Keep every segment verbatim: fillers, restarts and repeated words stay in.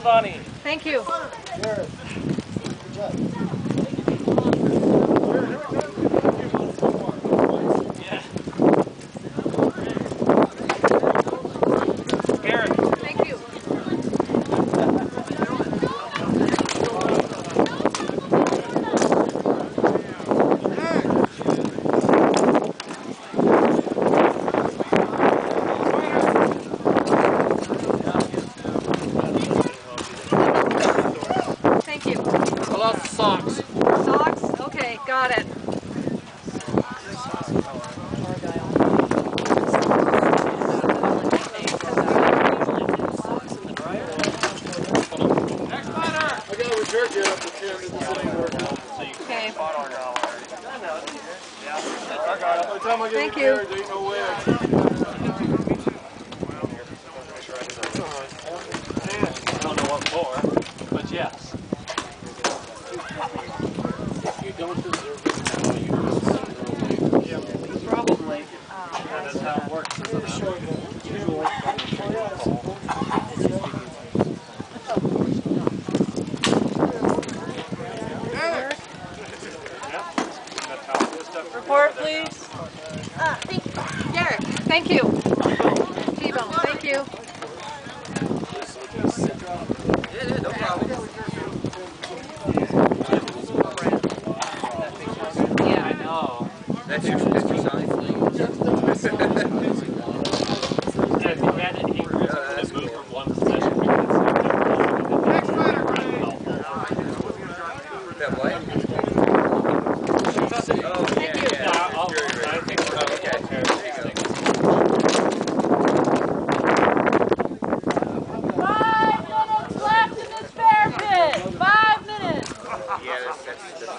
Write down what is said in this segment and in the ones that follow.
Stefani. Thank you. Good job. Yeah. Garrett. Thank you. Thank you. I lost the socks. Socks? Okay, got it. Next batter. I got a return get up to ten in the sitting work. Okay. By the time I get Thank in you. there, there ain't no way I I don't know what for, but yes. If you don't deserve it now, you will sooner or later. Probably. That's how it works. Usually. Report, please. Uh, thank you. Garrett, thank you. T-Bone, thank you. Yeah, no problem. Yeah, I know. That's your exercise. Yeah, if you had it, you could that's move cool. from one possession. That what? Oh, Thank yeah, you. yeah. Yeah, I'll- Very, very I think we're oh, okay. okay. There you go. Five minutes left in this bear pit. Five minutes. Yeah, that's, that's, that's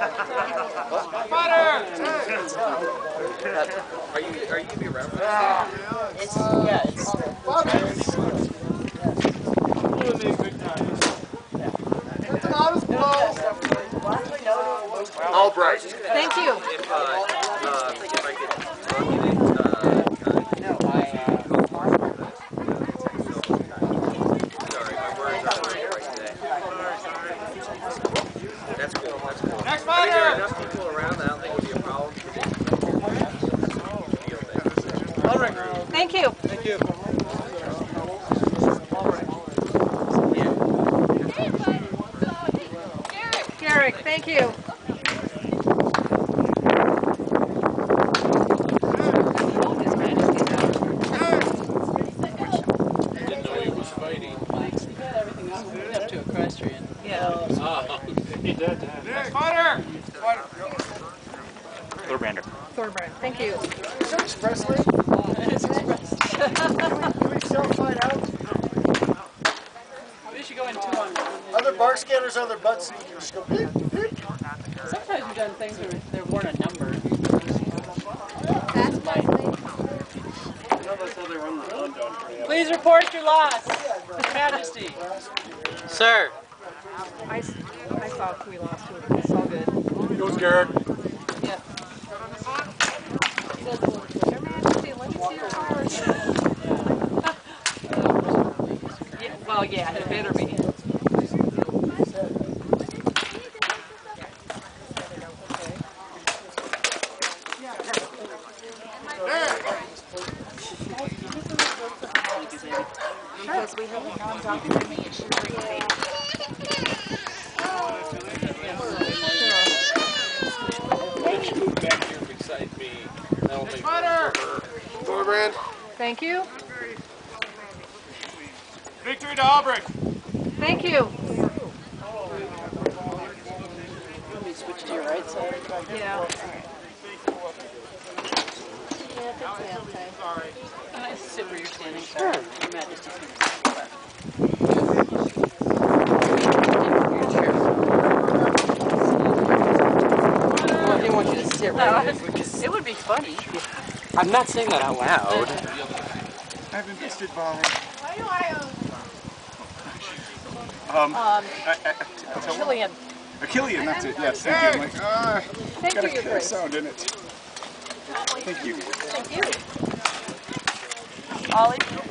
Are you, are you going to be around for this? It's, yeah, it's, Oh, bro, I was just going to Thank you. if, uh, uh, if I could talk you into, uh, no, I, sorry, my words aren't right right today. That's cool, that's cool. Next I think there are batter. enough people around that I don't think it would be a problem for me. Thank you. Thank you. Garrett, thank you. Didn't know he was fighting. everything else moved up to equestrian. Yeah. Oh, he did. Next fighter. Thorbrander. Thorbrand, thank you. Is that express lane? It's expressed. Can we self-fight out? We should go in two on one. Other bark scanners on their butts so you can just go beep, beep. Sometimes we've done things where they're worn a number. That's Light. That's how they run the gun down. Please report your loss, His Majesty. Sir. I, I saw we lost too. It's all good. Goes Garrett. Yeah. Your Majesty, let me see your card. Yeah, well, yeah, it better be. Because we have a non-documenting issue right Back here beside me. That'll make Thorbrand. Thank you. Victory to Albrecht. Thank you. Let me switch to your right side. Yeah. Can I sit where you're standing? Sure. Your Majesty's Well, I didn't want you to sit right there because it would be funny. I'm not saying that out loud. I've been visited by. Um, Um, I, I, Killian. Achillean, that's it. Yes, thank you. I'm like, ah, Thank got you, a Your K Grace. sound in it. Thank you. Thank you. Ollie?